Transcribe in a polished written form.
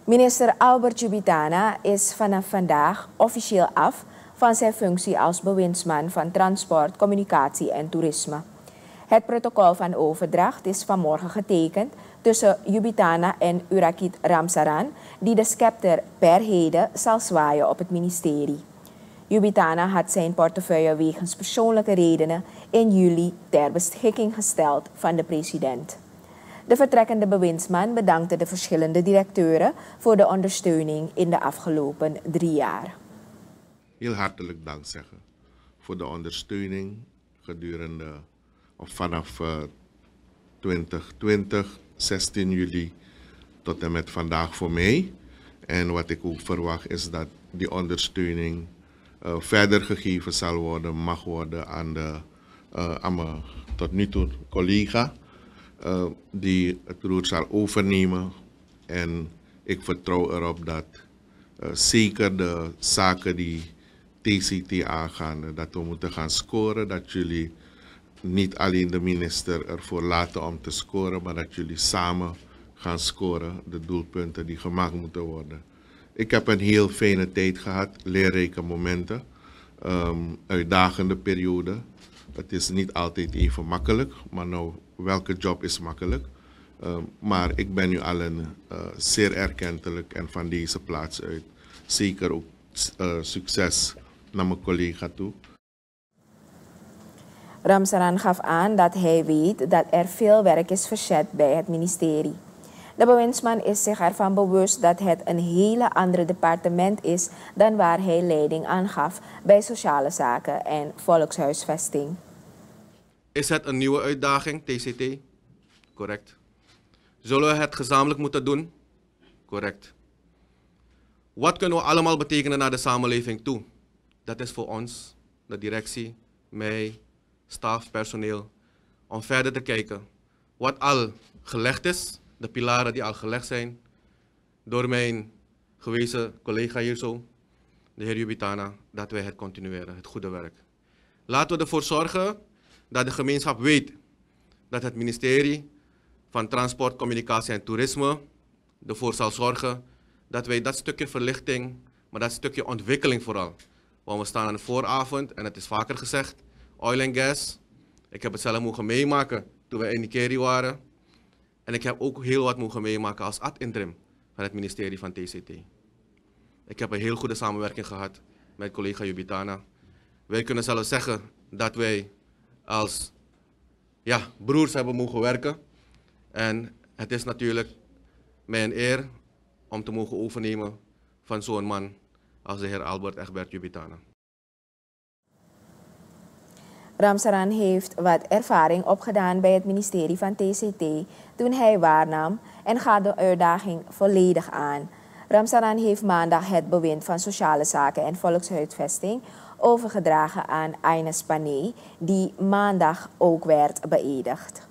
Minister Albert Jubitana is vanaf vandaag officieel af van zijn functie als bewindsman van Transport, Communicatie en Toerisme. Het protocol van overdracht is vanmorgen getekend tussen Jubitana en Urakit Ramsaran, die de scepter per heden zal zwaaien op het ministerie. Jubitana had zijn portefeuille wegens persoonlijke redenen in juli ter beschikking gesteld van de president. De vertrekkende bewindsman bedankte de verschillende directeuren voor de ondersteuning in de afgelopen 3 jaar. Heel hartelijk dank zeggen voor de ondersteuning gedurende of vanaf 2020, 16 juli tot en met vandaag voor mij. En wat ik ook verwacht is dat die ondersteuning verder gegeven zal worden, mag worden aan mijn tot nu toe collega die het roer zal overnemen. En ik vertrouw erop dat zeker de zaken die TCT aangaan, dat we moeten gaan scoren, dat jullie niet alleen de minister ervoor laten om te scoren, maar dat jullie samen gaan scoren, de doelpunten die gemaakt moeten worden. Ik heb een heel fijne tijd gehad, leerrijke momenten, uitdagende periode. Het is niet altijd even makkelijk, maar nou, welke job is makkelijk? Maar ik ben nu allen zeer erkentelijk en van deze plaats uit zeker ook succes naar mijn collega toe. Ramsaran gaf aan dat hij weet dat er veel werk is verzet bij het ministerie. De bewindsman is zich ervan bewust dat het een hele andere departement is dan waar hij leiding aan gaf bij sociale zaken en volkshuisvesting. Is het een nieuwe uitdaging, TCT? Correct. Zullen we het gezamenlijk moeten doen? Correct. Wat kunnen we allemaal betekenen naar de samenleving toe? Dat is voor ons, de directie, mij, staf, personeel, om verder te kijken wat al gelegd is, de pilaren die al gelegd zijn, door mijn gewezen collega hier zo, de heer Jubitana, dat wij het continueren, het goede werk. Laten we ervoor zorgen dat de gemeenschap weet dat het ministerie van Transport, Communicatie en Toerisme ervoor zal zorgen dat wij dat stukje verlichting, maar dat stukje ontwikkeling vooral. Want we staan aan de vooravond, en het is vaker gezegd, oil en gas. Ik heb het zelf mogen meemaken toen we in Nikeri waren. En ik heb ook heel wat mogen meemaken als ad-interim van het ministerie van TCT. Ik heb een heel goede samenwerking gehad met collega Jubitana. Wij kunnen zelfs zeggen dat wij als broers hebben mogen werken. En het is natuurlijk mij een eer om te mogen overnemen van zo'n man als de heer Albert Egbert Jubitana. Ramsaran heeft wat ervaring opgedaan bij het ministerie van TCT toen hij waarnam en gaat de uitdaging volledig aan. Ramsaran heeft maandag het bewind van sociale zaken en volkshuisvesting overgedragen aan Ines Panay, die maandag ook werd beëdigd.